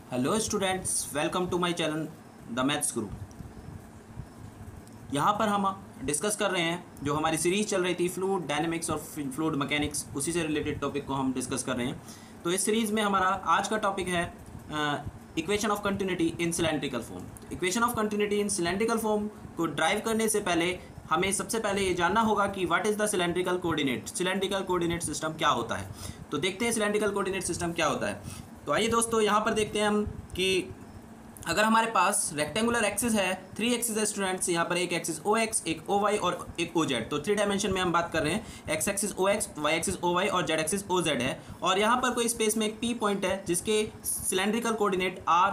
Hello students, welcome to my channel the maths guru. यहाँ पर हम डिस्कस कर रहे हैं जो हमारी सीरीज़ चल रही थी फ्लूइड डायनेमिक्स और फ्लूइड मैकेनिक्स, उसी से रिलेटेड टॉपिक को हम डिस्कस कर रहे हैं। तो इस सीरीज़ में हमारा आज का टॉपिक है equation of continuity in cylindrical form. Equation of continuity in cylindrical form को ड्राइव करने से पहले हमें सबसे पहले ये जानना होगा कि what is the cylindrical coordinate. Cylindrical coordinate system क्या होता है, तो देखते हैं सिलेंड्रिकल कोऑर्डिनेट सिस्टम क्या होता है। तो आइए दोस्तों, यहाँ पर देखते हैं हम कि अगर हमारे पास रेक्टेंगुलर एक्सिस है, 3 एक्सिस है स्टूडेंट्स। यहाँ पर एक एक्सिस ओ एक्स, एक ओ वाई और एक ओ जेड। तो 3 डायमेंशन में हम बात कर रहे हैं। X axis O X, Y axis O Y और जेड एक्सिस ओ जेड है। और यहाँ पर कोई स्पेस में एक पी पॉइंट है जिसके cylindrical coordinate R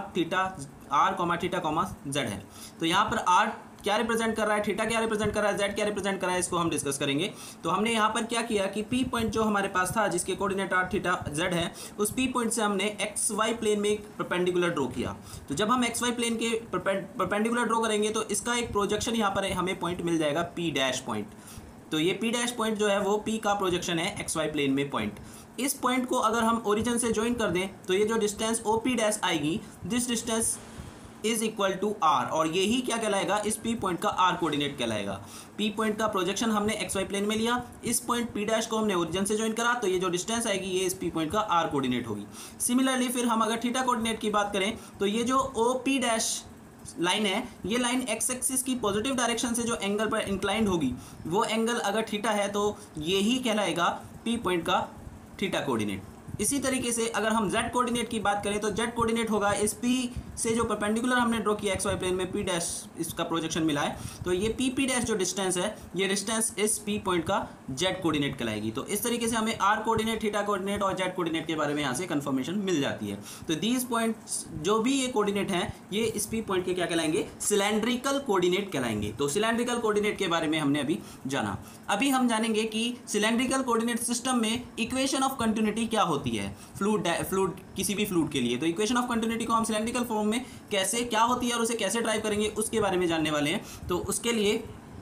theta comma Z है। तो यहाँ पर आर क्या रिप्रेजेंट कर रहा है, थीटा क्या रिप्रेजेंट कर रहा है, जेड क्या रिप्रेजेंट कर रहा है, इसको हम डिस्कस करेंगे। तो हमने यहाँ पर क्या किया कि पी पॉइंट जो हमारे पास था जिसके कोऑर्डिनेट आर थीटा जेड है, उस पी पॉइंट से हमने एक्स वाई प्लेन में एक परपेंडिकुलर ड्रॉ किया। तो जब हम एक्स वाई प्लेन के परपेंडिकुलर ड्रॉ करेंगे तो इसका एक प्रोजेक्शन यहाँ पर हमें पॉइंट मिल जाएगा पी डैश पॉइंट। तो ये पी डैश पॉइंट जो है वो पी का प्रोजेक्शन है एक्स वाई प्लेन में पॉइंट। इस पॉइंट को अगर हम ओरिजिन से ज्वाइन कर दें तो ये जो डिस्टेंस ओ पी डैश आएगी, this distance is equal to R, और यही क्या कहलाएगा, इस पी पॉइंट का आर कोऑर्डिनेट कहलाएगा। पी पॉइंट का प्रोजेक्शन हमने एक्स वाई प्लेन में लिया, इस पॉइंट पी डैश को हमने ओरिजिन से ज्वाइन करा, तो ये जो डिस्टेंस आएगी ये इस पी पॉइंट का आर कोऑर्डिनेट होगी। सिमिलरली फिर हम अगर थीटा कोऑर्डिनेट की बात करें तो ये जो ओ पी डैश लाइन है, ये लाइन एक्स एक्सिस की पॉजिटिव डायरेक्शन से जो एंगल पर इंक्लाइंड होगी, वो एंगल अगर थीटा है तो यही कहलाएगा पी पॉइंट का थीटा कोऑर्डिनेट। इसी तरीके से अगर हम z कोऑर्डिनेट की बात करें तो z कोऑर्डिनेट होगा इस p से जो परपेंडिकुलर हमने ड्रॉ किया एक्स वाई प्लेन में p डैश इसका प्रोजेक्शन मिला है, तो ये p डैश जो डिस्टेंस है, ये डिस्टेंस इस p पॉइंट का z कोऑर्डिनेट कहलाएगी। तो इस तरीके से हमें r कोऑर्डिनेट, थीटा कोऑर्डिनेट और z कोऑर्डिनेट के बारे में यहाँ से कंफर्मेशन मिल जाती है। तो दीज पॉइंट्स जो भी ये कोऑर्डिनेट हैं, ये इस p पॉइंट के क्या कहलाएंगे, सिलेंड्रिकल कोऑर्डिनेट कहलाएंगे। तो सिलेंड्रिकल कोऑर्डिनेट के बारे में हमने अभी जाना। अभी हम जानेंगे कि सिलेंड्रिकल कोऑर्डिनेट सिस्टम में इक्वेशन ऑफ कंटिन्यूटी क्या होती है फ्लूइड किसी भी फ्लूइड के लिए। तो इक्वेशन ऑफ कंटिन्यूटी को हम सिलेंड्रिकल फॉर्म में कैसे क्या होती है और उसे कैसे ड्राइव करेंगे, उसके बारे में जानने वाले हैं। तो उसके लिए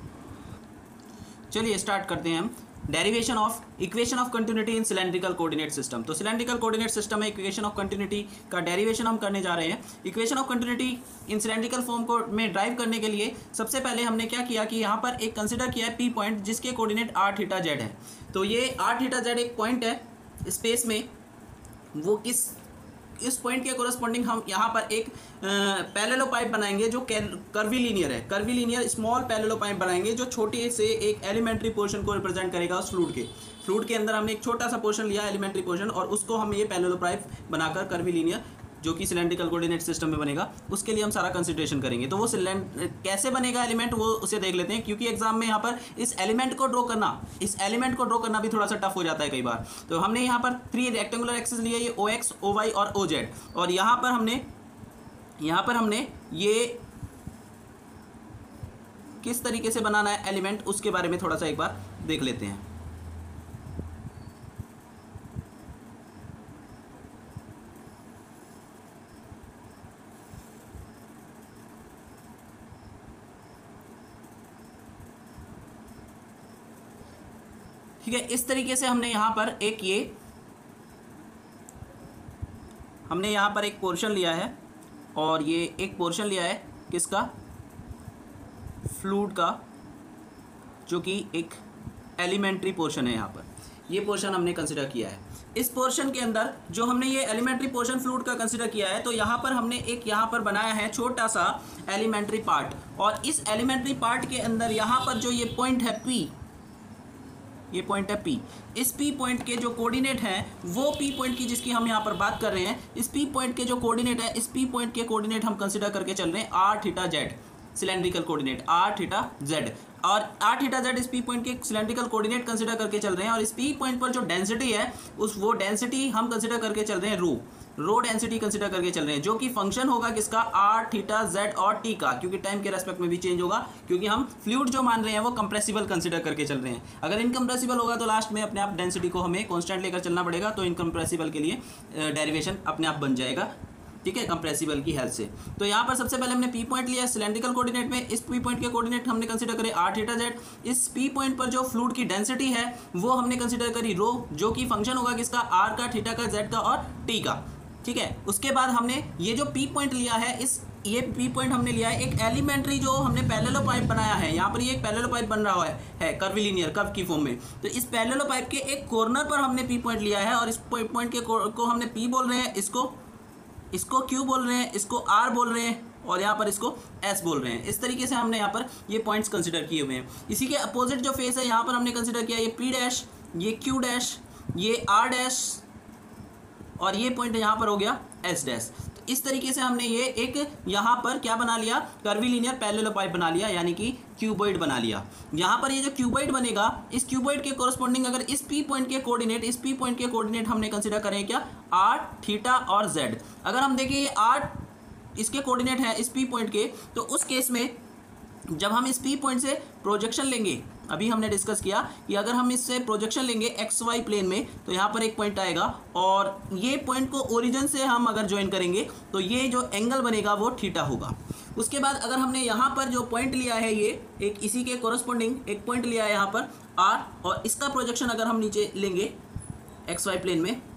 चलिए स्टार्ट करते हैं हम derivation of equation of continuity in cylindrical coordinate system. तो सिलेंड्रिकल कोऑर्डिनेट सिस्टम में इक्वेशन ऑफ कंटिन्यूटी का डेरिवेशन हम करने जा रहे हैं। Equation of continuity in cylindrical form को में ड्राइव करने के लिए सबसे पहले हमने क्या किया कि यहाँ पर एक कंसिडर किया है पी पॉइंट जिसके कोऑर्डिनेट आर थीटा जेड है। तो ये आर थीटा जेड एक पॉइंट है स्पेस में, वो इस पॉइंट के कोरस्पॉन्डिंग हम यहाँ पर एक पैरेलल पाइप बनाएंगे जो कर्वीलीनियर है। कर्वीलीनियर स्मॉल पैरेलल पाइप बनाएंगे जो छोटे से एक एलिमेंट्री पोर्शन को रिप्रेजेंट करेगा उस फ्लूइड के अंदर हमने एक छोटा सा पोर्शन लिया एलिमेंट्री पोर्शन, और उसको हम ये पैरेलल पाइप बनाकर कर्वीलीनियर जो कि सिलेंड्रिकल कोऑर्डिनेट सिस्टम में बनेगा, उसके लिए हम सारा कंसिडरेशन करेंगे। तो वो कैसे बनेगा एलिमेंट, वो उसे देख लेते हैं, क्योंकि एग्जाम में यहाँ पर इस एलिमेंट को ड्रॉ करना भी थोड़ा सा टफ हो जाता है कई बार। तो हमने यहाँ पर 3 रेक्टेंगुलर एक्सिस लिए, ये ओ एक्स, ओ वाई और ओ जेड, और यहाँ पर हमने ये किस तरीके से बनाना है एलिमेंट, उसके बारे में थोड़ा सा एक बार देख लेते हैं। ठीक है, इस तरीके से हमने यहाँ पर एक पोर्शन लिया है, और ये एक पोर्शन लिया है किसका, फ्लूइड का, जो कि एक एलिमेंट्री पोर्शन है। यहाँ पर ये पोर्शन हमने कंसिडर किया है। इस पोर्शन के अंदर जो हमने ये एलिमेंट्री पोर्शन फ्लूइड का कंसिडर किया है, तो यहाँ पर हमने एक यहाँ पर बनाया है छोटा सा एलिमेंट्री पार्ट, और इस एलिमेंट्री पार्ट के अंदर यहाँ पर जो ये पॉइंट है P, ये पॉइंट है P, इस P पॉइंट के जो कोऑर्डिनेट हैं, वो P पॉइंट की जिसकी हम यहाँ पर बात कर रहे हैं, इस P पॉइंट के जो कोऑर्डिनेट है, इस P पॉइंट के कोऑर्डिनेट हम कंसिडर करके चल रहे हैं R theta Z, cylindrical coordinate R theta Z, और आर थीटा जेड इस P पॉइंट के सिलेंड्रिकल कोऑर्डिनेट कंसिडर करके चल रहे हैं। और इस P पॉइंट पर जो डेंसिटी है, वो डेंसिटी हम कंसिडर करके चल रहे हैं रो डेंसिटी कंसिडर करके चल रहे हैं, जो कि फंक्शन होगा किसका, आर थीटा जेड और टी का, क्योंकि टाइम के रेस्पेक्ट में भी चेंज होगा, क्योंकि हम फ्लूइड जो मान रहे हैं वो कंप्रेसिबल कंसिडर करके चल रहे हैं। अगर इनकम्प्रेसिबल होगा तो लास्ट में अपने आप डेंसिटी को हमें कांस्टेंट लेकर चलना पड़ेगा, तो इनकम्प्रेसिबल के लिए डेरिवेशन अपने आप बन जाएगा। ठीक है, कंप्रेसिबल की हेल्प से। तो यहाँ पर सबसे पहले हमने पी पॉइंट लिया सिलेंड्रिकल कोऑर्डिनेट में। इस पी पॉइंट के कोऑर्डिनेट हमने कंसीडर करे आर थीटा जेड। इस पी पॉइंट पर जो फ्लूइड की डेंसिटी है वो हमने कंसीडर करी रो, जो कि फंक्शन होगा किसका, आर का, थीटा का, जेड का और टी का। ठीक है। उसके बाद हमने ये जो पी पॉइंट लिया है, ये पी पॉइंट हमने लिया है एक एलिमेंट्री जो हमने पैरेलल पाइप बनाया है, यहाँ पर ये एक पैरेलल पाइप बन रहा है कर्वीलिनियर कर्व की फॉर्म में। तो इस पैरेलल पाइप के एक कॉर्नर पर हमने पी पॉइंट लिया है और इस पॉइंट के को हमने पी बोल रहे हैं, इसको क्यू बोल रहे हैं, इसको आर बोल रहे हैं और यहाँ पर इसको एस बोल रहे हैं। इस तरीके से हमने यहाँ पर ये पॉइंट्स कंसिडर किए हुए हैं। इसी के अपोजिट जो फेस है यहाँ पर हमने कंसिडर किया ये पी डैश, ये क्यू डैश, ये आर डैश और ये पॉइंट यहाँ पर हो गया एस डैश। तो इस तरीके से हमने ये एक यहाँ पर क्या बना लिया, कर्वीलिनियर पैरेलल पाइप बना लिया, यानी कि क्यूबॉइड बना लिया। यहाँ पर ये जो क्यूबॉइड बनेगा, इस क्यूबॉइड के कोरस्पॉन्डिंग अगर इस पी पॉइंट के कोऑर्डिनेट हमने कंसिडर करें क्या, आर, थीटा और जेड। अगर हम देखें ये आर इसके कोऑर्डिनेट है इस पी पॉइंट के, तो उस केस में जब हम इस पी पॉइंट से प्रोजेक्शन लेंगे, अभी हमने डिस्कस किया कि अगर हम इससे प्रोजेक्शन लेंगे एक्स वाई प्लेन में, तो यहाँ पर एक पॉइंट आएगा और ये पॉइंट को ओरिजिन से हम अगर ज्वाइन करेंगे तो ये जो एंगल बनेगा वो थीटा होगा। उसके बाद अगर हमने यहाँ पर जो पॉइंट लिया है, ये एक इसी के कोरस्पॉन्डिंग एक पॉइंट लिया है यहाँ पर आर, और इसका प्रोजेक्शन अगर हम नीचे लेंगे एक्स वाई प्लेन में,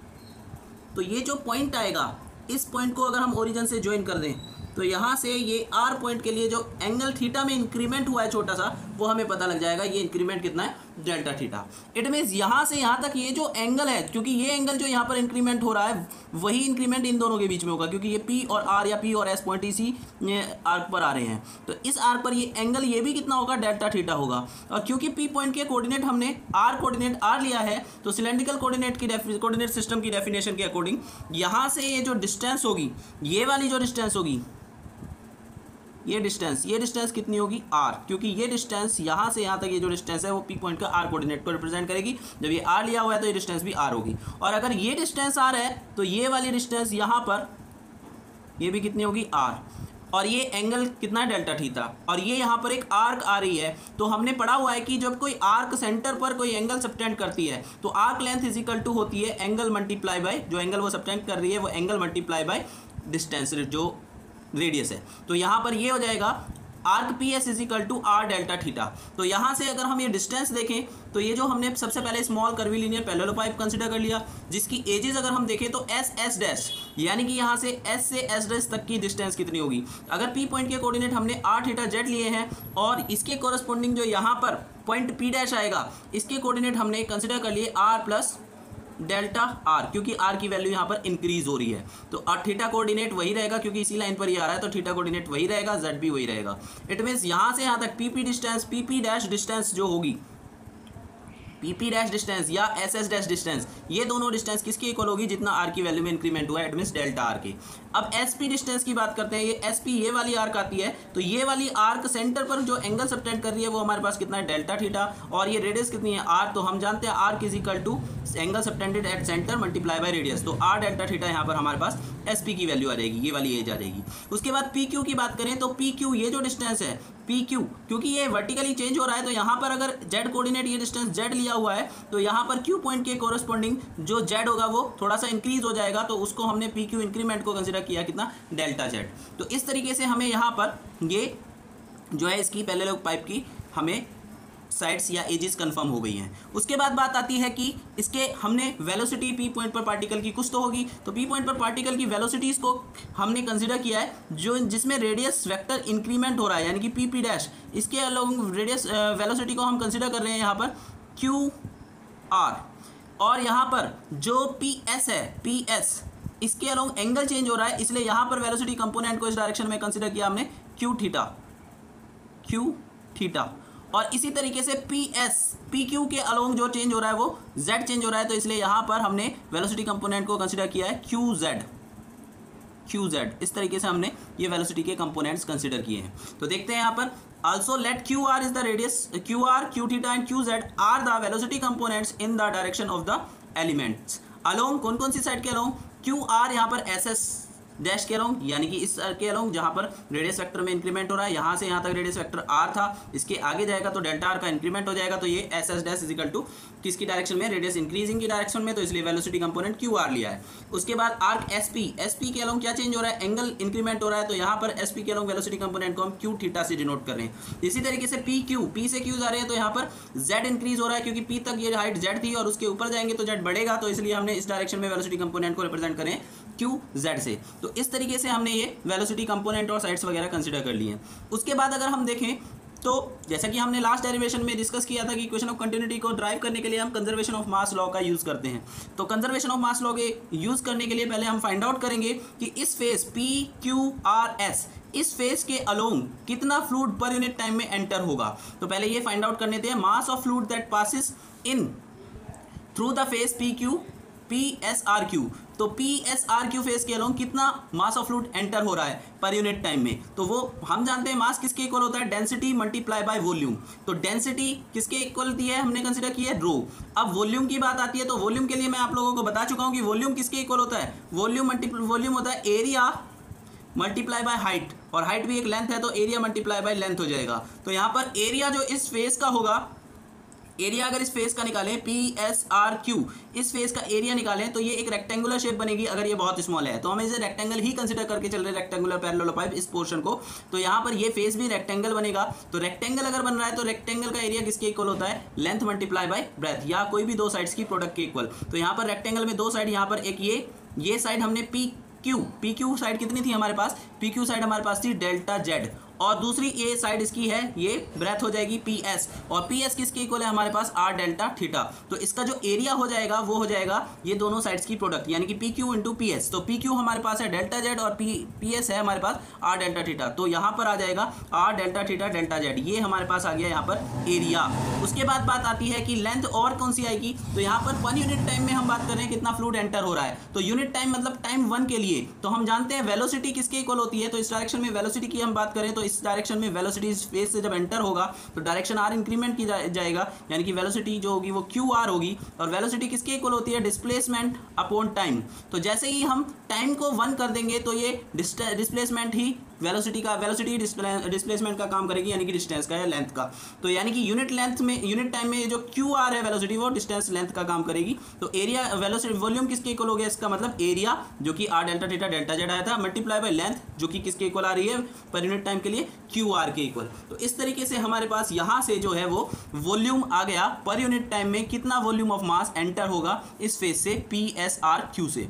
तो ये जो पॉइंट आएगा, इस पॉइंट को अगर हम ओरिजिन से ज्वाइन कर दें तो यहाँ से ये आर पॉइंट के लिए जो एंगल थीटा में इंक्रीमेंट हुआ है छोटा सा, वो हमें पता लग जाएगा। ये इंक्रीमेंट कितना है, डेल्टा थीटा। इट मीन्स यहाँ से यहाँ तक ये जो एंगल है, क्योंकि ये एंगल जो यहाँ पर इंक्रीमेंट हो रहा है वही इंक्रीमेंट इन दोनों के बीच में होगा, क्योंकि ये पी और आर या पी और एस पॉइंट इसी आर्क पर आ रहे हैं। तो इस आर्क पर ये एंगल ये भी कितना होगा, डेल्टा थीटा होगा। और क्योंकि पी पॉइंट के कोऑर्डिनेट हमने आर कोऑर्डिनेट आर लिया है, तो सिलेंड्रिकल कोऑर्डिनेट सिस्टम की डेफिनेशन के अकॉर्डिंग यहाँ से ये जो डिस्टेंस होगी, ये वाली जो डिस्टेंस होगी, ये डिस्टेंस कितनी होगी, आर, क्योंकि ये डिस्टेंस यहाँ से यहाँ तक ये जो डिस्टेंस है वो पी पॉइंट का आर कोऑर्डिनेट को रिप्रेजेंट करेगी। जब ये आर लिया हुआ है तो ये डिस्टेंस भी आर होगी। और अगर ये डिस्टेंस आर है तो ये वाली डिस्टेंस यहाँ पर ये भी कितनी होगी, आर, और ये एंगल कितना है, डेल्टा थीटा। और ये यहाँ पर एक आर्क आ रही है, तो हमने पढ़ा हुआ है कि जब कोई आर्क सेंटर पर कोई एंगल सबटेंड करती है तो arc length is equal to होती है एंगल मल्टीप्लाई बाय, जो एंगल वो सबटेंड कर रही है वो एंगल मल्टीप्लाई बाय डिस्टेंस जो रेडियस है। तो यहाँ पर ये हो जाएगा arc P S is equal to R delta theta. तो यहाँ से अगर हम ये डिस्टेंस देखें तो ये जो हमने सबसे पहले small curvilinear parallel pipe consider कर लिया, जिसकी एजेस अगर हम देखें तो एस एस डैश, यानी कि यहाँ से एस से एस डैश तक की डिस्टेंस कितनी होगी। अगर पी पॉइंट के कोऑर्डिनेट हमने आर थीटा जेड लिए हैं और इसके कोरस्पॉन्डिंग जो यहाँ पर पॉइंट पी डैश आएगा, इसके कोऑर्डिनेट हमने कंसिडर कर लिए आर प्लस डेल्टा आर, क्योंकि आर की वैल्यू यहाँ पर इंक्रीज हो रही है। तो थीटा कोऑर्डिनेट वही रहेगा, क्योंकि इसी लाइन पर ये आ रहा है, तो थीटा कोऑर्डिनेट वही रहेगा, जेड भी वही रहेगा। इट मीन्स यहाँ से यहाँ तक P P distance, P P dash distance जो होगी, पीपी डैश डिस्टेंस या एस एस डैश डिस्टेंस, ये दोनों डिस्टेंस किसके इक्वल होगी, जितना आर की वैल्यू में इंक्रीमेंट हुआ है, इट मीन्स डेल्टा आर की। अब एस पी डिस्टेंस की बात करते हैं। ये एस पी ये वाली आर्क आती है, तो ये वाली आर्क सेंटर पर जो एंगल सबटेंड कर रही है वो हमारे पास कितना है, डेल्टा थीटा, और ये रेडियस कितनी है, आर। तो हम जानते हैं arc is equal to angle subtended at centre multiply by radius. तो आर डेल्टा थीटा यहाँ पर हमारे पास एस पी की वैल्यू आ जाएगी, ये वाली एज आ जाएगी। उसके बाद पी क्यू की बात करें तो पी क्यू ये जो डिस्टेंस है पी क्यू, क्योंकि ये वर्टिकली चेंज हो रहा है, तो यहाँ पर अगर जेड कोऑर्डिनेट ये डिस्टेंस जेड लिया हुआ है, तो यहाँ पर क्यू पॉइंट के कोरस्पॉन्डिंग जो जेड होगा वो थोड़ा सा इंक्रीज हो जाएगा, तो उसको हमने पी क्यू इंक्रीमेंट को कंसिडर किया कितना, डेल्टा जेड। तो इस तरीके से हमें यहाँ पर ये जो है इसकी पैरेलल पाइप की हमें साइड्स या एजेस कंफर्म हो गई हैं। उसके बाद बात आती है कि इसके हमने वेलोसिटी पी पॉइंट पर पार्टिकल की कुछ तो होगी, तो पी पॉइंट पर पार्टिकल की वेलोसिटीज को हमने कंसीडर किया है जो जिसमें रेडियस वेक्टर इंक्रीमेंट हो रहा है, यानी कि पी पी डैश, इसके अलोंग रेडियस वेलोसिटी को हम कंसीडर कर रहे हैं यहाँ पर क्यू आर, और यहाँ पर जो पी एस है पी एस, इसके अलोंग एंगल चेंज हो रहा है, इसलिए यहाँ पर वेलोसिटी कंपोनेंट को इस डायरेक्शन में कंसीडर किया हमने क्यू थीटा। और इसी तरीके से पी एस पी क्यू के अलोंग जो चेंज हो रहा है वो जेड चेंज हो रहा है, तो इसलिए यहाँ पर हमने वेलोसिटी कंपोनेंट को कंसीडर किया है क्यू जेड। इस तरीके से हमने ये वेलोसिटी के कंपोनेंट्स कंसीडर किए हैं। तो देखते हैं यहाँ पर also let qr is the radius, qr, q theta and qz are the velocity components in the direction of the elements along कौन कौन सी साइड के along, qr यहाँ पर ss डैश के अलोंग, यानी कि इस के अलोंग जहाँ पर रेडियस वेक्टर में इंक्रीमेंट हो रहा है, यहाँ से यहाँ तक रेडियस वेक्टर आर था, इसके आगे जाएगा तो डेल्टा आर का इंक्रीमेंट हो जाएगा, तो ये S S dash is equal to किसकी डायरेक्शन में, रेडियस इंक्रीजिंग की डायरेक्शन में, तो इसलिए वेलोसिटी कंपोनेंट क्यू आर लिया है। उसके बाद आर्क एस पी के अलोंग क्या चेंज हो रहा है, एंगल इंक्रीमेंट हो रहा है, तो यहाँ पर एस पी के अलोंग वेलोसिटी कंपोनेंट को हम क्यू थीटा से डिनोट कर रहे हैं। इसी तरीके से पी से क्यू जा रहे हैं, तो यहाँ पर जेड इंक्रीज हो रहा है, क्योंकि पी तक ये हाइट जेड थी और उसके ऊपर जाएंगे तो जेड बढ़ेगा, तो इसलिए हमने इस डायरेक्शन में वेलोसिटी कंपोनेंट को रिप्रेजेंट करें क्यू जेड से। तो इस तरीके से हमने ये वेलोसिटी कंपोनेंट और साइड्स वगैरह कंसिडर कर लिए हैं। उसके बाद अगर हम देखें तो जैसा कि हमने लास्ट डेरिवेशन में डिस्कस किया था कि इक्वेशन ऑफ कंटिन्यूटी को ड्राइव करने के लिए हम कंजर्वेशन ऑफ मास लॉ का यूज़ करते हैं। तो कंजर्वेशन ऑफ मास लॉ के यूज़ करने के लिए पहले हम फाइंड आउट करेंगे कि इस phase P Q R S, इस फेज के अलोंग कितना फ्लूइड पर यूनिट टाइम में एंटर होगा। तो पहले ये फाइंड आउट करने थे mass of fluid that passes in through the phase P Q P S R Q. तो P S R Q phase के अलोंग कितना मास ऑफ फ्लूइड एंटर हो रहा है पर यूनिट टाइम में। तो वो हम जानते हैं मास किसके इक्वल होता है, डेंसिटी मल्टीप्लाई बाय वॉल्यूम। तो डेंसिटी किसके इक्वल दी है, हमने कंसिडर किया है रो। अब वॉल्यूम की बात आती है तो वॉल्यूम के लिए मैं आप लोगों को बता चुका हूं कि वॉल्यूम किसके इक्वल होता है, वॉल्यूम होता है एरिया मल्टीप्लाई बाय हाइट, और हाइट भी एक लेंथ है तो एरिया मल्टीप्लाई बाय लेंथ हो जाएगा। तो यहाँ पर एरिया जो इस फेस का होगा, एरिया अगर इस फेस का निकालें पी एस आर क्यू, इस फेस का एरिया निकालें तो ये एक रेक्टेंगुलर शेप बनेगी। अगर ये बहुत स्मॉल है तो हम इसे रेक्टेंगल ही कंसिडर करके चल रहे हैं, रेक्टेंगुलर पैरेललोपाइप इस पोर्शन को। तो यहाँ पर ये फेस भी रेक्टेंगल बनेगा। तो रेक्टेंगल अगर बन रहा है तो रेक्टेंगल का एरिया किसके इक्वल होता है, लेंथ मल्टीप्लाई बाय ब्रेथ, या कोई भी दो साइड्स की प्रोडक्ट के इक्वल। तो यहाँ पर रेक्टेंगल में दो साइड, यहाँ पर एक ये साइड हमने पी क्यू साइड कितनी थी हमारे पास, पी क्यू साइड हमारे पास थी डेल्टा जेड, और दूसरी ये साइड इसकी है ये ब्रेथ हो जाएगी पी एस, और पी एस किसके इक्वल है हमारे पास आर डेल्टा थीटा। तो इसका जो एरिया हो जाएगा वो हो जाएगा ये दोनों साइड्स की प्रोडक्ट, यानी कि P Q into P S. तो पी क्यू हमारे पास है डेल्टा जेड और पी एस है हमारे पास आर डेल्टा थीटा। तो यहाँ पर आ जाएगा R delta theta delta Z, ये हमारे पास आ गया यहाँ पर एरिया। उसके बाद बात आती है कि लेंथ और कौन सी आएगी, तो यहाँ पर पर यूनिट टाइम में हम बात कर रहे हैं कितना फ्लूइड एंटर हो रहा है। तो यूनिट टाइम मतलब टाइम 1 के लिए तो हम जानते हैं वेलोसिटी किसके इक्वल होती है। तो इस डायरेक्शन में वेलोसिटी की हम बात करें तो इस डायरेक्शन में वेलोसिटी इस फेस से जब एंटर होगा तो डायरेक्शन आर इंक्रीमेंट की जाएगा, यानी कि वेलोसिटी जो होगी वो क्यू आर होगी। और वेलोसिटी किसके इक्वल होती है, डिस्प्लेसमेंट अपॉन टाइम। तो जैसे ही हम टाइम को 1 कर देंगे तो ये डिस्प्लेसमेंट ही वेलोसिटी डिस्प्लेसमेंट का काम करेगी, यानी कि डिस्टेंस का या लेंथ का। तो यानी कि यूनिट टाइम में जो क्यू आर है वेलोसिटी वो डिस्टेंस लेंथ का काम करेगी। तो एरिया वेलोसिटी वॉल्यूम किसके इक्वल हो गया, इसका मतलब एरिया जो कि R delta theta delta Z आया था, मल्टीप्लाई बाय लेंथ जो कि किसके इक्वल आ रही है पर यूनिट टाइम के लिए क्यू आर के इक्वल। तो इस तरीके से हमारे पास यहाँ से जो है वो वॉल्यूम आ गया पर यूनिट टाइम में कितना वॉल्यूम ऑफ मास एंटर होगा इस फेज से पी एस आर क्यू से।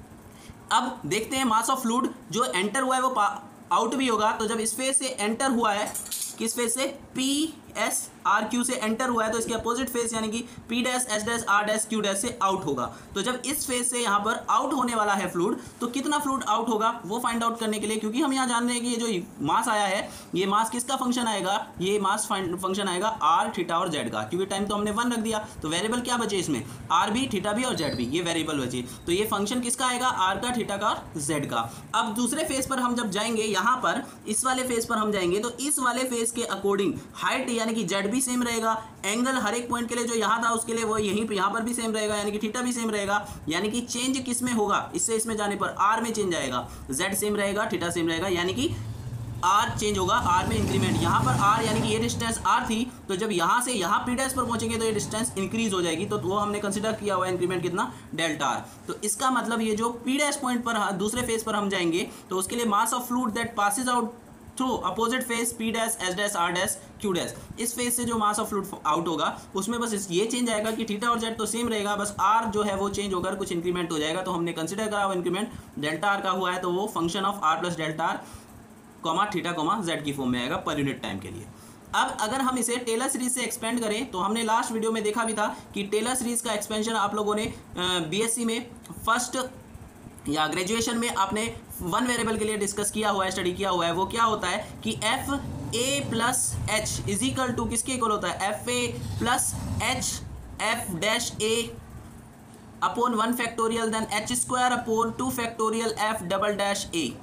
अब देखते हैं मास ऑफ फ्लूइड जो एंटर हुआ है वो आउट भी होगा। तो जब इस फेज से एंटर हुआ है, किस फेज से, पी एस आर क्यू से एंटर हुआ है, तो इसके अपोजिट फेज यानी कि P dash S dash R dash Q dash से आउट होगा। तो जब इस फेज से यहाँ पर आउट होने वाला है फ्लूइड, तो कितना फ्लूइड आउट होगा वो फाइंड आउट करने के लिए, क्योंकि हम यहाँ जान रहे हैं कि ये जो मास आया है ये मास किसका फंक्शन आएगा, ये मास फंक्शन आएगा आर थीटा और जेड का, क्योंकि टाइम तो हमने 1 रख दिया। तो वेरिएबल क्या बचे इसमें, आर भी थीटा भी और जेड भी, ये वेरिएबल बचे। तो ये फंक्शन किसका आएगा, आर का, थीटा का और जेड का। अब दूसरे फेज पर हम जब जाएंगे, यहाँ पर इस वाले फेज पर हम जाएंगे, तो इस वाले फेज के अकॉर्डिंग हाइट यानी कि जेड भी सेम रहेगा, एंगल हर एक पॉइंट के लिए जो यहाँ था उसके लिए वो यहाँ पर भी सेम रहेगा, यानी कि थीटा भी सेम रहेगा। यानी कि चेंज किस में होगा, इससे इसमें जाने पर आर में चेंज आएगा, जेड सेम रहेगा, थीटा सेम रहेगा, यानी कि आर चेंज होगा, आर में इंक्रीमेंट। यहाँ पर आर यानी कि ये डिस्टेंस आर थी, तो जब यहाँ से यहाँ पी डैश पर पहुंचेंगे तो ये डिस्टेंस इंक्रीज हो जाएगी। तो वो हमने कंसिडर किया हुआ इंक्रीमेंट कितना, डेल्टा आर। तो इसका मतलब ये जो पी डैश पॉइंट पर दूसरे फेज पर हम जाएंगे तो उसके लिए mass of fluid that passes out through opposite phase P dash S dash R dash Q dash, इस फेज से जो मास ऑफ फ्लूइड आउट होगा उसमें बस ये चेंज आएगा कि थीटा और जेड तो सेम रहेगा, बस आर जो है वो चेंज होकर कुछ इंक्रीमेंट हो जाएगा। तो हमने कंसिडर करा हुआ इंक्रीमेंट डेल्टा आर का हुआ है, तो वो function of R plus delta R comma theta comma Z की फॉर्म में आएगा पर यूनिट टाइम के लिए। अब अगर हम इसे टेलर सीरीज से एक्सपेंड करें तो हमने लास्ट वीडियो में देखा भी था कि टेलर सीरीज का एक्सपेंशन आप लोगों ने बीएससी में फर्स्ट या ग्रेजुएशन में आपने 1 वेरिएबल के लिए डिस्कस किया हुआ है, स्टडी किया हुआ है। वो क्या होता है कि F A plus H is equal to किसके इक्वल होता है, F A plus H F dash A upon 1 factorial then H square upon 2 factorial F double dash A.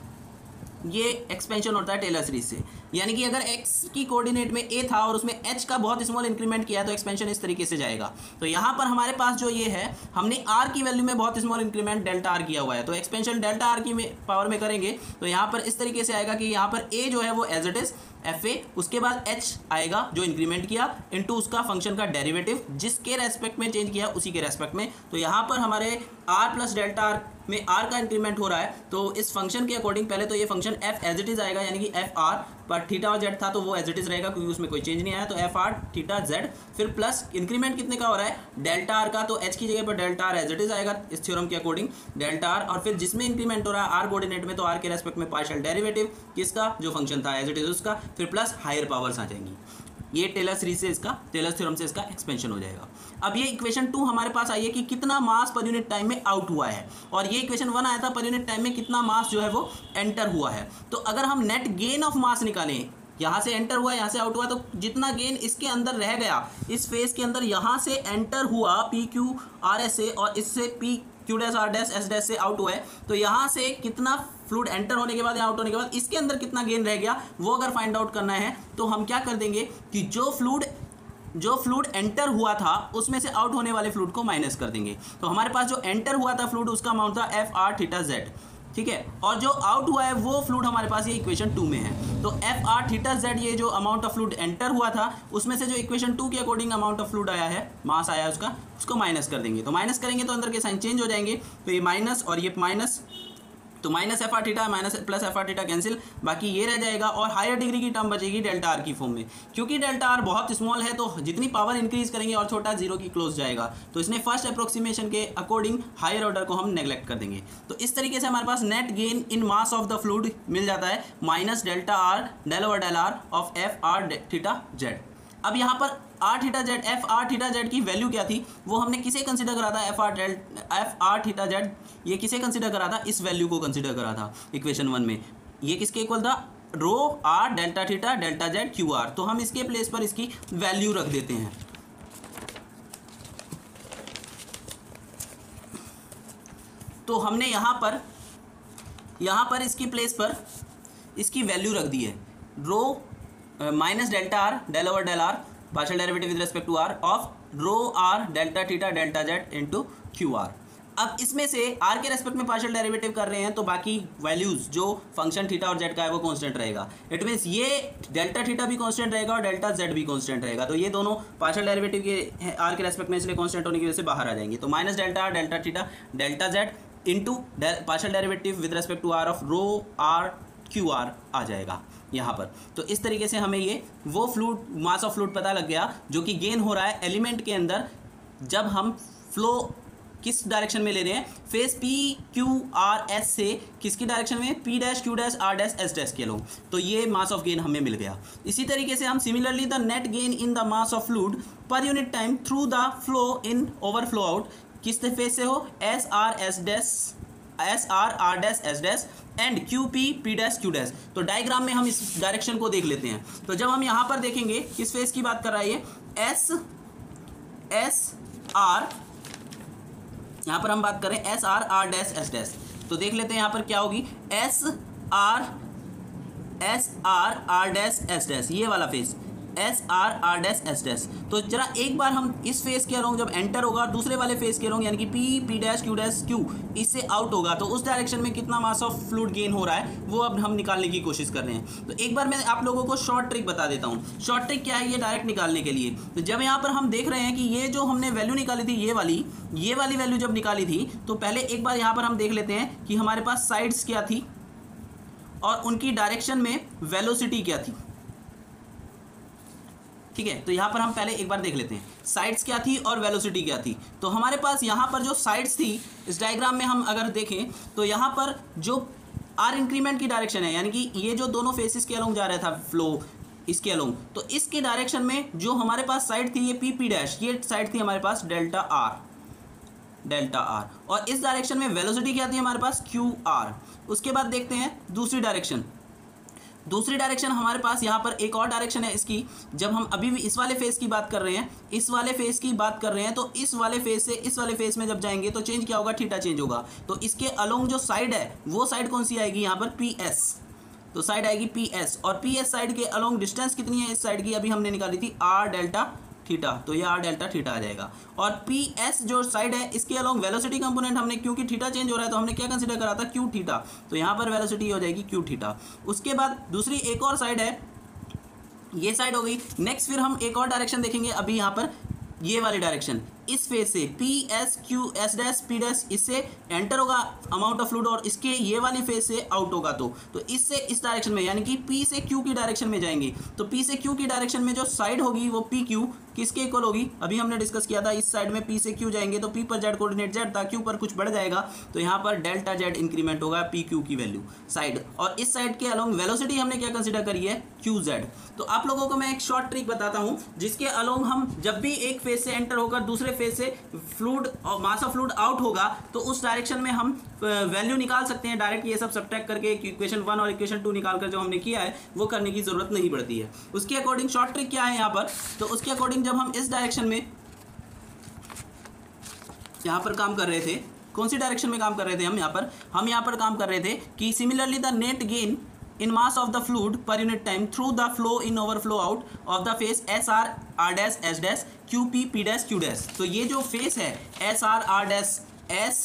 ये एक्सपेंशन होता है टेलर सीरीज से, यानी कि अगर x की कोऑर्डिनेट में a था और उसमें h का बहुत स्मॉल इंक्रीमेंट किया तो एक्सपेंशन इस तरीके से जाएगा। तो यहाँ पर हमारे पास जो ये है, हमने r की वैल्यू में बहुत स्मॉल इंक्रीमेंट डेल्टा r किया हुआ है, तो एक्सपेंशन डेल्टा r की पावर में करेंगे तो यहाँ पर इस तरीके से आएगा कि यहाँ पर a जो है वो as it is F A, उसके बाद h आएगा जो इंक्रीमेंट किया इनटू उसका फंक्शन का डेरिवेटिव जिसके रेस्पेक्ट में चेंज किया उसी के रेस्पेक्ट में। तो यहाँ पर हमारे r प्लस डेल्टा r में r का इंक्रीमेंट हो रहा है, तो इस फंक्शन के अकॉर्डिंग पहले तो ये function f as it is आएगा, यानी कि एफ आर पर और थीटा और जेड था तो वो एज इट इज रहेगा क्योंकि उसमें कोई चेंज नहीं आया, तो एफ आर थीटा जेड, फिर प्लस इंक्रीमेंट कितने का हो रहा है डेल्टा आर का, तो एच की जगह पर delta R as it is आएगा इस थ्योरम के अकॉर्डिंग डेल्टा आर, और फिर जिसमें इंक्रीमेंट हो रहा है आर कोऑर्डिनेट में तो आर के रेस्पेक्ट में पार्शियल डेरिवेटिव किसका जो फंक्शन था एज इट इज उसका, फिर प्लस हायर पावर्स आ जाएंगी। ये टेलर सीरीज से इसका टेलर थ्योरम से इसका एक्सपेंशन हो जाएगा। अब ये इक्वेशन 2 हमारे पास आई है कि कितना मास पर यूनिट टाइम में आउट हुआ है, और ये इक्वेशन 1 आया था पर यूनिट टाइम में कितना मास जो है वो एंटर हुआ है। तो अगर हम नेट गेन ऑफ मास निकालें, यहाँ से एंटर हुआ यहाँ से आउट हुआ, तो जितना गेन इसके अंदर रह गया इस फेज के अंदर यहाँ से एंटर हुआ पी क्यू आर एस से और इससे P Q dash R dash S dash से आउट हुआ है, तो यहाँ से कितना फ्लूइड एंटर होने के बाद या आउट होने के बाद इसके अंदर कितना गेन रह गया वो अगर फाइंड आउट करना है तो हम क्या कर देंगे कि जो फ्लूइड एंटर हुआ था उसमें से आउट होने वाले फ्लूइड को माइनस कर देंगे। तो हमारे पास जो एंटर हुआ था फ्लूइड उसका अमाउंट था एफ आर थीटा जेड, ठीक है, और जो आउट हुआ है वो फ्लूइड हमारे पास ये इक्वेशन 2 में है। तो एफ आर थीटा जेड ये जो अमाउंट ऑफ फ्लूइड एंटर हुआ था उसमें से जो इक्वेशन 2 के अकॉर्डिंग अमाउंट ऑफ फ्लूइड आया है मास आया है उसको माइनस कर देंगे। तो माइनस करेंगे तो अंदर के साइन चेंज हो जाएंगे, तो ये माइनस और ये माइनस, तो minus F R theta minus plus F R theta cancel, बाकी ये रह जाएगा और हायर डिग्री की टर्म बचेगी डेल्टा आर की फॉर्म में। क्योंकि डेल्टा आर बहुत स्मॉल है तो जितनी पावर इंक्रीज करेंगे और छोटा जीरो की क्लोज जाएगा, तो इसने फर्स्ट अप्रोक्सीमेशन के अकॉर्डिंग हायर ऑर्डर को हम नेग्लेक्ट कर देंगे। तो इस तरीके से हमारे पास net gain in mass of the fluid मिल जाता है minus delta R del over del R of F R theta Z. अब यहाँ पर R theta Z F R theta Z की वैल्यू क्या थी वो हमने किसे कंसिडर करा था, एफ आर थीटा जेड ये किसे कंसिडर करा था, इस वैल्यू को कंसिडर करा था इक्वेशन 1 में। ये किसके इक्वल था, rho R delta theta delta Z Q R, तो हम इसके प्लेस पर इसकी वैल्यू रख देते हैं। तो हमने यहाँ पर इसकी प्लेस पर इसकी वैल्यू रख दी है, rho minus delta R del over del R partial derivative with respect to R of rho R delta theta delta Z into Q R. अब इसमें से आर के रेस्पेक्ट में पार्शियल डेरिवेटिव कर रहे हैं तो बाकी वैल्यूज जो फंक्शन थीटा और जेड का है वो कांस्टेंट रहेगा। इट मीन्स ये डेल्टा थीटा भी कांस्टेंट रहेगा और डेल्टा जेड भी कांस्टेंट रहेगा, तो ये दोनों पार्शियल डेरिवेटिव के आर के रेस्पेक्ट में इसलिए कांस्टेंट होने की वजह से बाहर आ जाएंगे। तो minus delta R delta theta delta Z into partial derivative with respect to R of rho R Q R आ जाएगा यहाँ पर। तो इस तरीके से हमें ये वो फ्लूइड मास ऑफ फ्लूइड पता लग गया जो कि गेन हो रहा है एलिमेंट के अंदर जब हम फ्लो किस डायरेक्शन में ले रहे हैं, face P Q R S से किसकी डायरेक्शन में, P dash Q dash R dash S dash के लोग, तो ये मास ऑफ गेन हमें मिल गया। इसी तरीके से हम similarly the net gain in the mass of fluid per unit time through the flow in over flow out किस फेस से हो, S R S dash S R R dash S dash and Q P P dash Q dash. तो diagram में हम इस direction को देख लेते हैं। तो जब हम यहाँ पर देखेंगे किस फेस की बात कर रहा है ये, एस आर, यहाँ पर हम बात करें S R R dash S dash, तो देख लेते हैं यहाँ पर क्या होगी, S R R dash S dash, ये वाला face S R R dash S dash. तो जरा एक बार हम इस फेस के अलोंग जब एंटर होगा दूसरे वाले फेस के अलोंग यानी कि पी पी डैश क्यू इससे आउट होगा तो उस डायरेक्शन में कितना मास ऑफ फ्लूइड गेन हो रहा है वो अब हम निकालने की कोशिश कर रहे हैं। तो एक बार मैं आप लोगों को शॉर्ट ट्रिक बता देता हूँ। शॉर्ट ट्रिक क्या है ये डायरेक्ट निकालने के लिए, तो जब यहाँ पर हम देख रहे हैं कि ये जो हमने वैल्यू निकाली थी ये वाली वैल्यू जब निकाली थी तो पहले एक बार यहाँ पर हम देख लेते हैं कि हमारे पास साइड्स क्या थी और उनकी डायरेक्शन में वेलोसिटी क्या थी। ठीक है, तो यहाँ पर हम पहले एक बार देख लेते हैं साइड्स क्या थी और वेलोसिटी क्या थी। तो हमारे पास यहाँ पर जो साइड्स थी इस डायग्राम में हम अगर देखें तो यहाँ पर जो आर इंक्रीमेंट की डायरेक्शन है यानी कि ये जो दोनों फेसेस के अलोंग जा रहा था फ्लो इसके अलोंग, तो इसके डायरेक्शन में जो हमारे पास साइड थी ये पी पी डैश, ये साइड थी हमारे पास डेल्टा आर और इस डायरेक्शन में वेलोसिटी क्या थी हमारे पास क्यू आर। उसके बाद देखते हैं दूसरी डायरेक्शन हमारे पास यहाँ पर एक और डायरेक्शन है इसकी। जब हम अभी भी इस वाले फेस की बात कर रहे हैं तो इस वाले फेस से इस वाले फेस में जब जाएंगे तो चेंज क्या होगा, थीटा चेंज होगा। तो इसके अलोंग जो साइड है वो साइड कौन सी आएगी यहाँ पर, पी एस, तो साइड आएगी पी एस और पी एस साइड के अलोंग डिस्टेंस कितनी है इस साइड की, अभी हमने निकाली थी आर डेल्टा थीटा, तो ये आर डेल्टा थीटा आ जाएगा। और पी एस जो साइड है इसके अलोंग वेलोसिटी कंपोनेंट हमने, क्योंकि थीटा चेंज हो रहा है तो हमने क्या कंसीडर करा था, क्यू थीटा, तो यहाँ पर वेलोसिटी हो जाएगी क्यू थीटा। उसके बाद दूसरी एक और साइड है, ये साइड हो गई। नेक्स्ट फिर हम एक और डायरेक्शन देखेंगे अभी यहाँ पर ये वाली डायरेक्शन, इस फेज से P S Q S dash P dash इससे एंटर होगा अमाउंट ऑफ फ्लूइड और इसके ये वाली फेज से आउट होगा, तो इससे इस डायरेक्शन में यानी कि पी से क्यू की डायरेक्शन में जाएंगे। तो पी से क्यू की डायरेक्शन में जो साइड होगी वो पी क्यू किसके इक्वल होगी, अभी हमने डिस्कस किया था, इस साइड में पी से क्यू जाएंगे तो पी पर जेड कोऑर्डिनेट जेड था, क्यू पर कुछ बढ़ जाएगा तो यहाँ पर डेल्टा जेड इंक्रीमेंट होगा पी क्यू की वैल्यू साइड, और इस साइड के अलोंग वेलोसिटी हमने क्या कंसीडर करी है, क्यू जेड। तो आप लोगों को मैं एक शॉर्ट ट्रिक बताता हूँ जिसके अलोंग हम जब भी एक फेज से एंटर होकर दूसरे फेज से फ्लूइड और मास ऑफ फ्लूइड आउट होगा तो उस डायरेक्शन में हम वैल्यू निकाल सकते हैं डायरेक्ट, ये सब सब्ट्रैक्ट करके इक्वेशन 1 और इक्वेशन 2 निकाल कर जो हमने किया है वो करने की जरूरत नहीं पड़ती है। उसके अकॉर्डिंग शॉर्ट ट्रिक क्या है यहाँ पर, तो उसके अकॉर्डिंग जब हम इस डायरेक्शन में यहाँ पर काम कर रहे थे, कौन सी डायरेक्शन में काम कर रहे थे हम यहाँ पर काम कर रहे थे कि similarly the net gain in mass of the fluid per unit time through the flow in overflow out of the phase SR R dash S dash QP P dash Q dash। तो ये जो face है SR R dash S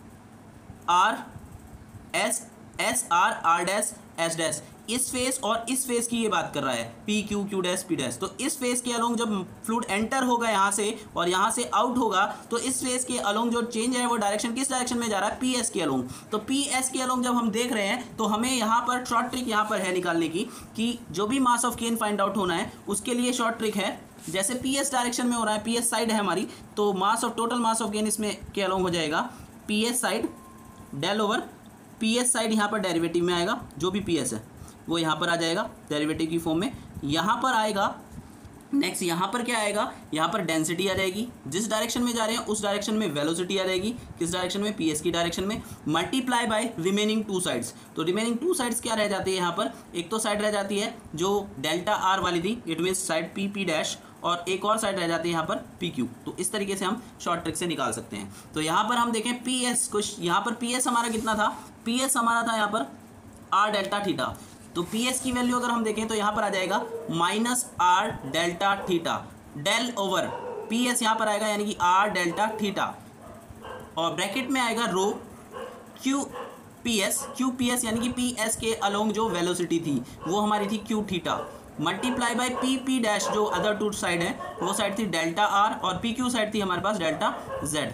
R R dash S dash इस face और इस face की ये बात कर रहा है P Q Q dash P dash। तो इस फेस के अलोंग जब फ्लूइड एंटर होगा यहाँ से और यहाँ से आउट होगा तो इस फेस के अलोंग जो चेंज है वो डायरेक्शन किस डायरेक्शन में जा रहा है, पी एस के अलोंग। तो पी एस के अलोंग जब हम देख रहे हैं तो हमें यहाँ पर शॉर्ट ट्रिक यहाँ पर है निकालने की कि जो भी mass of gain find out होना है उसके लिए शॉर्ट ट्रिक है, जैसे पी एस डायरेक्शन में हो रहा है, पी एस साइड है हमारी, तो mass of total mass of gain इसमें के अलोंग हो जाएगा P S side del over P S side, यहाँ पर डेरिवेटिव में आएगा जो भी पी एस है वो यहाँ पर आ जाएगा डेरिवेटिव की फॉर्म में, यहाँ पर आएगा। नेक्स्ट यहाँ पर क्या आएगा, यहाँ पर डेंसिटी आ जाएगी, जिस डायरेक्शन में जा रहे हैं उस डायरेक्शन में वेलोसिटी आ जाएगी, किस डायरेक्शन में, पी एस की डायरेक्शन में, multiply by remaining two sides. तो रिमेनिंग टू साइड्स क्या रह जाती है यहाँ पर, एक तो साइड रह जाती है जो डेल्टा आर वाली थी, it means side P P dash, और एक और साइड रह जाती है यहाँ पर पी क्यू। तो इस तरीके से हम शॉर्ट ट्रिक से निकाल सकते हैं। तो यहाँ पर हम देखें पी एस कुछ, यहाँ पर पी एस हमारा कितना था, पी एस हमारा था यहाँ पर आर डेल्टा थीटा। तो पी एस की वैल्यू अगर हम देखें तो यहाँ पर आ जाएगा minus R delta theta del over P S, यहाँ पर आएगा यानी कि आर डेल्टा थीटा, और ब्रैकेट में आएगा रो क्यू पी एस यानी कि पी एस के अलोंग जो वेलोसिटी थी वो हमारी थी Q theta, multiply by P P dash जो अदर टू साइड है वो साइड थी डेल्टा आर, और पी क्यू साइड थी हमारे पास डेल्टा जेड।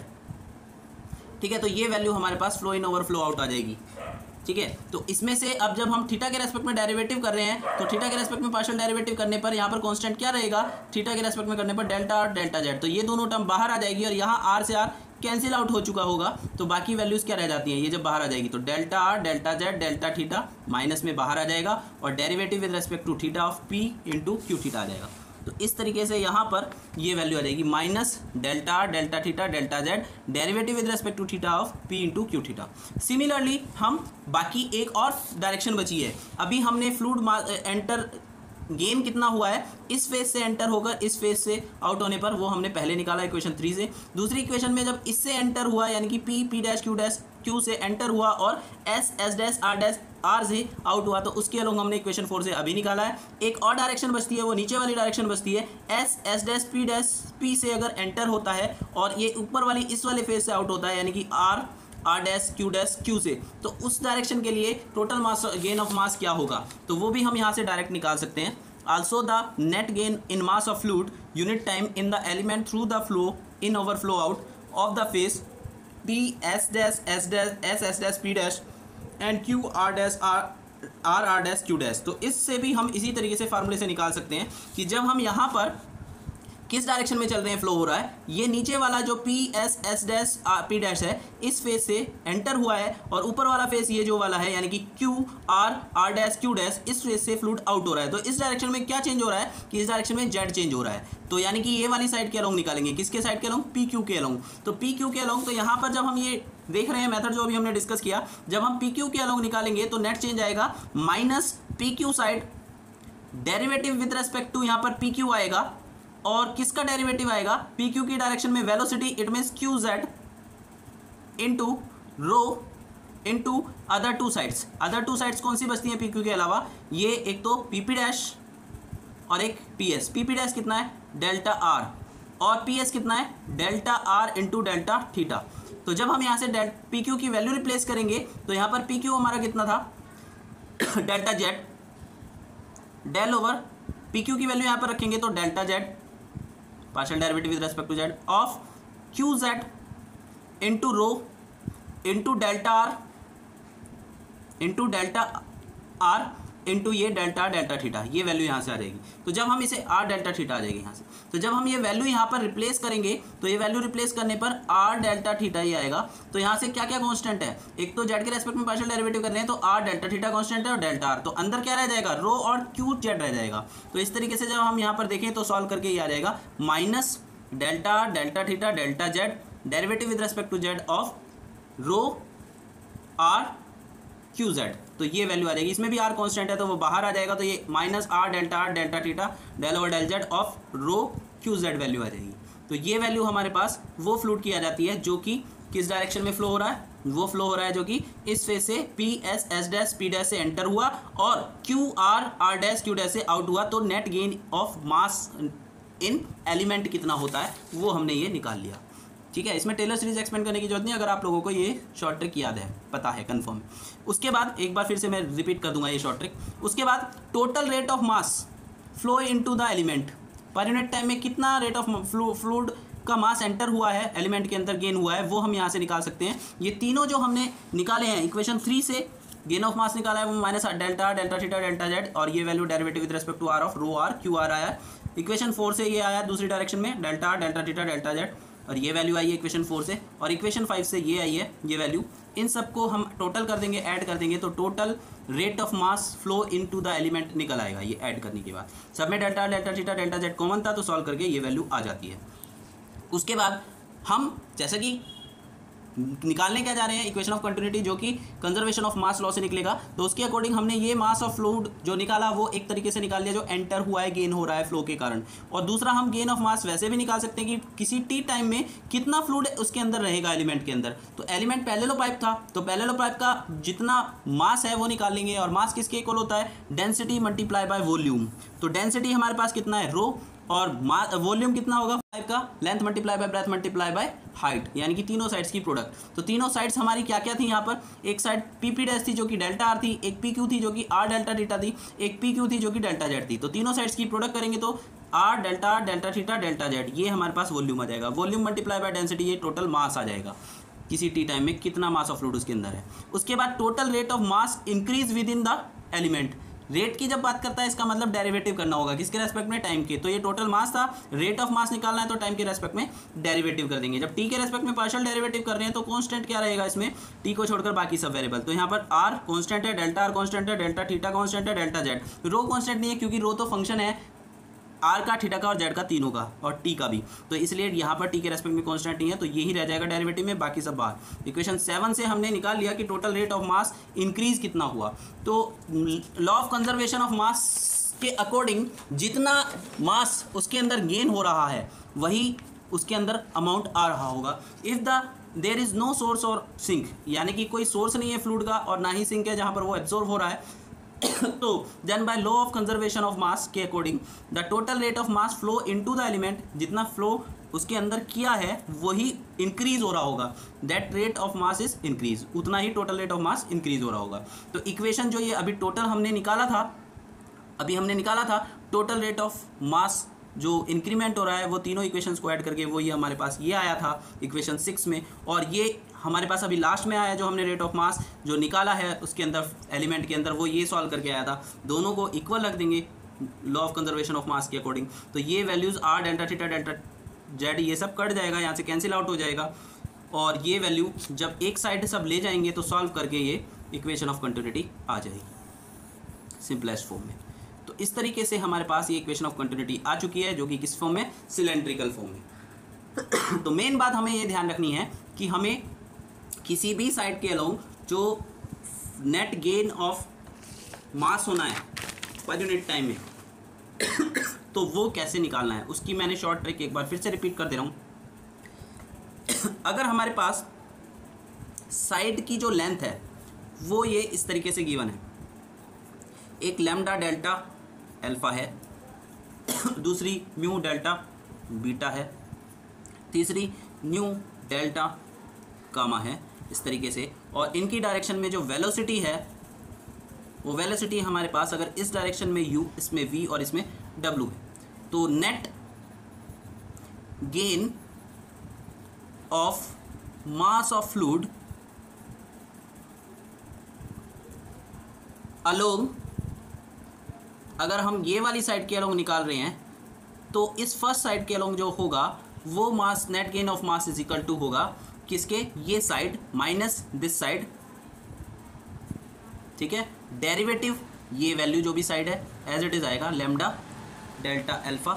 ठीक है, तो ये वैल्यू हमारे पास flow in over flow out आ जाएगी। ठीक है, तो इसमें से अब जब हम थीटा के रेस्पेक्ट में डेरिवेटिव कर रहे हैं तो थीटा के रेस्पेक्ट में पार्शियल डेरिवेटिव करने पर यहाँ पर कांस्टेंट क्या रहेगा, थीटा के रेस्पेक्ट में करने पर डेल्टा आर डेल्टा जेड। तो ये दोनों टर्म बाहर आ जाएगी और यहाँ आर से आर कैंसिल आउट हो चुका होगा, तो बाकी वैल्यूज़ क्या रह जाती हैं, ये जब बाहर आ जाएगी तो delta R delta Z delta theta minus में बाहर आ जाएगा और derivative with respect to theta of P into Q theta आ जाएगा। तो इस तरीके से यहाँ पर ये वैल्यू आ जाएगी minus delta R delta theta delta Z derivative with respect to theta of P into Q theta. Similarly हम बाकी एक और डायरेक्शन बची है, अभी हमने फ्लूइड एंटर गेन कितना हुआ है, इस फेज से एंटर होकर इस फेज से आउट होने पर, वो हमने पहले निकाला इक्वेशन 3 से। दूसरी इक्वेशन में जब इससे एंटर हुआ यानी कि पी पी डैश क्यू से एंटर हुआ और एस एस डैश आर से आउट हुआ, तो उसके अलोंग हमने इक्वेशन 4 से अभी निकाला है। एक और डायरेक्शन बचती है, वो नीचे वाली डायरेक्शन बचती है, एस एस डैश पी से अगर एंटर होता है और ये ऊपर वाली इस वाले फेज से आउट होता है यानी कि आर डैश क्यू से, तो उस डायरेक्शन के लिए total mass gain of mass क्या होगा, तो वो भी हम यहाँ से डायरेक्ट निकाल सकते हैं। Also the net gain in mass of fluid unit time in the element through the flow in overflow out of the face P S dash S dash P dash and Q R dash R dash Q dash. तो इससे भी हम इसी तरीके से फार्मूले से निकाल सकते हैं कि जब हम यहाँ पर किस डायरेक्शन में चल रहे हैं, फ्लो हो रहा है, ये नीचे वाला जो P S S dash P dash है इस फेज से एंटर हुआ है और ऊपर वाला फेज ये जो वाला है यानी कि Q R dash Q dash इस फेज से फ्लूइड आउट हो रहा है। तो इस डायरेक्शन में क्या चेंज हो रहा है कि इस डायरेक्शन में जेड चेंज हो रहा है, तो यानी कि ये वाली साइड के अलोंग निकालेंगे, किसके साइड के अलोंग, पी क्यू के अलोंग। तो पी क्यू के अलोंग, तो यहाँ पर जब हम ये देख रहे हैं मेथड जो अभी हमने डिस्कस किया, जब हम पी क्यू के अलोंग निकालेंगे तो नेट चेंज आएगा minus P Q side derivative with respect to यहाँ पर पी क्यू आएगा, और किसका डेरिवेटिव आएगा, पी क्यू की डायरेक्शन में velocity, it means Q Z into rho into other two sides. Other two sides कौन सी बचती हैं पी क्यू के अलावा, ये एक तो पी पी डैश और एक P S. P P dash कितना है, डेल्टा आर, और पी एस कितना है, delta R into delta theta. तो जब हम यहाँ से पी क्यू की वैल्यू रिप्लेस करेंगे तो यहाँ पर पी क्यू हमारा कितना था, delta Z del over P Q की वैल्यू यहाँ पर रखेंगे तो delta Z partial derivative with respect to Z of Q Z into rho into delta R into ये डेल्टा थीटा, ये वैल्यू यहाँ से आ जाएगी। तो जब हम इसे आर डेल्टा थीटा आ जाएगी यहाँ से, तो जब हम ये वैल्यू यहाँ पर रिप्लेस करेंगे तो ये वैल्यू रिप्लेस करने पर आर डेल्टा थीटा ही आएगा। तो यहाँ से क्या क्या कांस्टेंट है, एक तो जेड के रेस्पेक्ट में पार्शियल डेरिवेटिव कर रहे हैं तो आर डेल्टा थीटा कांस्टेंट है और डेल्टा आर, तो अंदर क्या रह जाएगा, रो और क्यू जेड रह जाएगा। तो इस तरीके से जब हम यहाँ पर देखें तो सॉल्व करके ये आ जाएगा minus delta theta delta Z derivative with respect to Z of rho R Q Z. तो ये वैल्यू आ जाएगी, इसमें भी आर कांस्टेंट है तो वो बाहर आ जाएगा, तो ये minus R delta theta del over del Z of rho Q Z value आ जाएगी। तो ये वैल्यू हमारे पास वो फ्लूइड की आ जाती है जो कि किस डायरेक्शन में फ्लो हो रहा है, वो फ्लो हो रहा है जो कि इस फेज से P S S dash P dash से एंटर हुआ और Q R dash Q dash से आउट हुआ। तो net gain of mass in element कितना होता है वो हमने ये निकाल लिया। ठीक है, इसमें टेलर सीरीज एक्सपेंड करने की जरूरत नहीं, अगर आप लोगों को ये शॉर्ट ट्रिक याद है, पता है, कंफर्म। उसके बाद एक बार फिर से मैं रिपीट कर दूंगा ये शॉर्ट ट्रिक। उसके बाद total rate of mass flow into the element, पर यूनिट टाइम में कितना रेट ऑफ फ्लूइड का मास एंटर हुआ है, एलिमेंट के अंदर गेन हुआ है, वो हम यहाँ से निकाल सकते हैं। ये तीनों जो हमने निकाले हैं इक्वेशन 3 से गेन ऑफ मास निकाला है वो minus delta theta delta Z, और ये value derivative with respect to R of rho R Q R आया। इक्वेशन 4 से ये आया दूसरी डायरेक्शन में डेल्टा थीटा डेल्टा जेड, और ये वैल्यू आई है इक्वेशन 4 से, और इक्वेशन 5 से ये आई है ये वैल्यू। इन सबको हम टोटल कर देंगे, ऐड कर देंगे, तो total rate of mass flow into the element निकल आएगा ये ऐड करने के बाद। सब में delta theta delta Z common था तो सॉल्व करके ये वैल्यू आ जाती है। उसके बाद हम जैसे कि निकालने क्या जा रहे हैं, इक्वेशन ऑफ कंटिन्यूटी जो कि कंजर्वेशन ऑफ मास लॉ से निकलेगा, तो उसके अकॉर्डिंग हमने ये मास ऑफ फ्लूइड जो निकाला वो एक तरीके से निकाल लिया जो एंटर हुआ है, गेन हो रहा है फ्लो के कारण। और दूसरा हम गेन ऑफ मास वैसे भी निकाल सकते हैं कि किसी टी टाइम में कितना फ्लूइड उसके अंदर रहेगा एलिमेंट के अंदर। तो एलिमेंट पैरेलल पाइप था तो पैरेलल पाइप का जितना मास है वो निकाल लेंगे, और मास किसके इक्वल होता है, डेंसिटी मल्टीप्लाई बाय वॉल्यूम। तो डेंसिटी हमारे पास कितना है, रो, और वॉल्यूम कितना होगा पाइप का, length multiply by breadth multiply by height, यानी कि तीनों साइड्स की प्रोडक्ट। तो तीनों साइड्स हमारी क्या क्या थी यहाँ पर, एक साइड पी पी डैश थी जो कि डेल्टा आर थी, एक पी क्यू थी जो कि आर डेल्टा थीटा थी, एक पी क्यू थी जो कि डेल्टा जेड थी। तो तीनों साइड्स की प्रोडक्ट करेंगे तो R delta theta delta Z, ये हमारे पास वॉल्यूम आ जाएगा। वॉल्यूम मल्टीप्लाई बाय डेंसिटी, ये टोटल मास आ जाएगा, किसी टी टाइम में कितना मास ऑफ फ्लूइड उसके अंदर है। उसके बाद total rate of mass increase within the element. Rate की जब बात करता है इसका मतलब डेरिवेटिव करना होगा, किसके रेस्पेक्ट में, टाइम के। तो ये टोटल मास था, रेट ऑफ मास निकालना है तो टाइम के रेस्पेक्ट में डेरिवेटिव कर देंगे। जब टी के रेस्पेक्ट में पार्शियल डेरिवेटिव कर रहे हैं तो कांस्टेंट क्या रहेगा इसमें, टी को छोड़कर बाकी सब वेरिएबल। तो यहाँ पर आर कांस्टेंट है, डेल्टा आर कांस्टेंट है, डेल्टा थीटा कांस्टेंट है, डेल्टा जेड। रो कांस्टेंट नहीं है क्योंकि रो तो फंक्शन है आर का, थीटा का और जेड का, तीनों का, और टी का भी। तो इसलिए यहाँ पर टी के रेस्पेक्ट में कांस्टेंट नहीं है, तो यही रह जाएगा डेरिवेटिव में, बाकी सब बाहर। इक्वेशन 7 से हमने निकाल लिया कि total rate of mass increase कितना हुआ। तो law of conservation of mass के अकॉर्डिंग जितना मास उसके अंदर गेन हो रहा है वही उसके अंदर अमाउंट आ रहा होगा। If there is no source और सिंक, यानी कि कोई सोर्स नहीं है फ्लूइड का और ना ही सिंक है जहाँ पर वो एब्जॉर्ब हो रहा है, तो then by law of conservation of mass के according the total rate of mass flow into the element, जितना फ्लो उसके अंदर किया है वही इंक्रीज हो रहा होगा, that rate of mass is increase, उतना ही total rate of mass increase हो रहा होगा। तो इक्वेशन जो ये अभी टोटल हमने निकाला था, टोटल रेट ऑफ मास जो इंक्रीमेंट हो रहा है वो तीनों इक्वेशंस को ऐड करके वो ये हमारे पास ये आया था इक्वेशन 6 में, और ये हमारे पास अभी लास्ट में आया जो हमने रेट ऑफ मास जो निकाला है उसके अंदर एलिमेंट के अंदर, वो ये सॉल्व करके आया था। दोनों को इक्वल रख देंगे law of conservation of mass के अकॉर्डिंग, तो ये values R delta theta delta Z ये सब कट जाएगा, यहाँ से कैंसिल आउट हो जाएगा, और ये वैल्यू जब एक साइड सब ले जाएंगे तो सॉल्व करके ये इक्वेशन ऑफ कंटिन्यूटी आ जाएगी सिंपलेस्ट फॉर्म में। तो इस तरीके से हमारे पास ये इक्वेशन ऑफ कंटिन्यूटी आ चुकी है जो कि किस फॉर्म में, सिलेंड्रिकल फॉर्म में। तो मेन बात हमें ये ध्यान रखनी है कि हमें किसी भी साइड के अलोंग जो नेट गेन ऑफ मास होना है पर यूनिट टाइम में तो वो कैसे निकालना है, उसकी मैंने शॉर्ट ट्रिक एक बार फिर से रिपीट कर दे रहा हूँ। अगर हमारे पास साइड की जो लेंथ है वो ये इस तरीके से गिवन है, एक लैम्डा डेल्टा अल्फा है, दूसरी म्यू डेल्टा बीटा है, तीसरी न्यू डेल्टा गामा है, इस तरीके से। और इनकी डायरेक्शन में जो वेलोसिटी है वो वेलोसिटी हमारे पास अगर इस डायरेक्शन में u, इसमें v और इसमें w है, तो net gain of mass of fluid along, अगर हम ये वाली साइड के अलोंग निकाल रहे हैं तो इस फर्स्ट साइड के अलोंग जो होगा वो mass, net gain of mass is equal to होगा किसके, ये साइड माइनस दिस साइड, ठीक है। डेरिवेटिव ये वैल्यू जो भी साइड है एज इट इज आएगा lambda delta alpha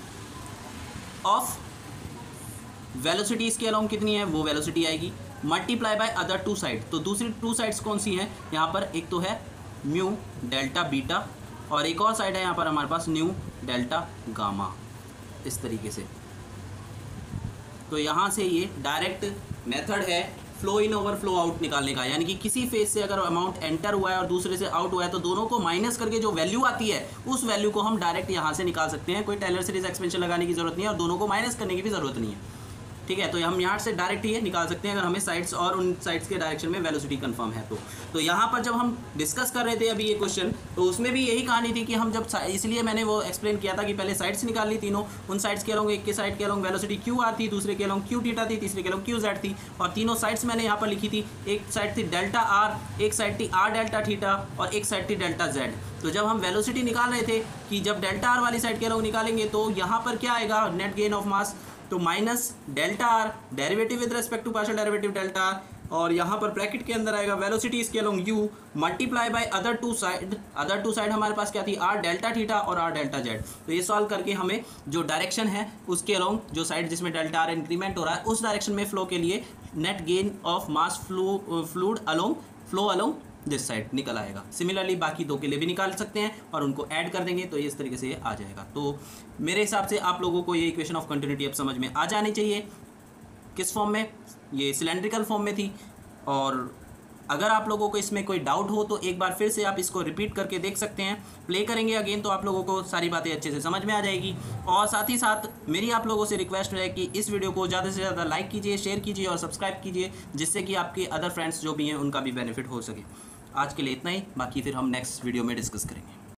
of velocity इसके अलोंग कितनी है वो वेलोसिटी आएगी multiply by other two side. तो दूसरी टू साइड्स कौन सी हैं यहाँ पर, एक तो है म्यू डेल्टा बीटा और एक और साइड है यहाँ पर हमारे पास न्यू डेल्टा गामा, इस तरीके से। तो यहाँ से ये डायरेक्ट मेथड है flow in over flow out निकालने का, यानी कि किसी फेज से अगर अमाउंट एंटर हुआ है और दूसरे से आउट हुआ है तो दोनों को माइनस करके जो वैल्यू आती है उस वैल्यू को हम डायरेक्ट यहाँ से निकाल सकते हैं। कोई टेलर सीरीज एक्सपेंशन लगाने की जरूरत नहीं है और दोनों को माइनस करने की भी जरूरत नहीं है, ठीक है। तो हम यहाँ से डायरेक्ट ये निकाल सकते हैं अगर हमें साइड्स और उन साइड्स के डायरेक्शन में वेलोसिटी कंफर्म है तो यहाँ पर जब हम डिस्कस कर रहे थे अभी ये क्वेश्चन, तो उसमें भी यही कहानी थी कि हम जब, इसलिए मैंने वो एक्सप्लेन किया था कि पहले साइड्स निकाल ली तीनों, उन साइड्स के अलोंग एक के साइड के अलोंग वेलोसिटी क्यू आर थी, दूसरे के अलोंग क्यू थीटा थी, तीसरे के अलोंग क्यू जेड थी और तीनों साइड्स मैंने यहाँ पर लिखी थी। एक साइड थी डेल्टा आर, एक साइड थी आर डेल्टा थीटा और एक साइड थी डेल्टा जेड। तो जब हम वेलोसिटी निकाल रहे थे कि जब डेल्टा आर वाली साइड के अलोंग निकालेंगे तो यहाँ पर क्या आएगा, नेट गेन ऑफ मास, तो minus delta R derivative with respect to partial derivative delta R और यहाँ पर ब्रैकेट के अंदर आएगा वेलोसिटी इसके along U multiply by other two side हमारे पास क्या थी, आर डेल्टा थीटा और आर डेल्टा जेड। तो ये सॉल्व करके हमें जो डायरेक्शन है उसके अलोंग, जो साइड जिसमें डेल्टा आर इंक्रीमेंट हो रहा है उस डायरेक्शन में फ्लो के लिए net gain of mass fluid along flow along this side निकल आएगा। सिमिलरली बाकी दो के लिए भी निकाल सकते हैं और उनको ऐड कर देंगे तो इस तरीके से ये आ जाएगा। तो मेरे हिसाब से आप लोगों को ये इक्वेशन ऑफ कंटिन्यूटी अब समझ में आ जानी चाहिए। किस फॉर्म में, ये सिलेंड्रिकल फॉर्म में थी। और अगर आप लोगों को इसमें कोई डाउट हो तो एक बार फिर से आप इसको रिपीट करके देख सकते हैं, प्ले करेंगे अगेन तो आप लोगों को सारी बातें अच्छे से समझ में आ जाएगी। और साथ ही साथ मेरी आप लोगों से रिक्वेस्ट है कि इस वीडियो को ज़्यादा से ज़्यादा लाइक कीजिए, शेयर कीजिए और सब्सक्राइब कीजिए, जिससे कि आपके अदर फ्रेंड्स जो भी हैं उनका भी बेनिफिट हो सके। आज के लिए इतना ही, बाकी फिर हम नेक्स्ट वीडियो में डिस्कस करेंगे।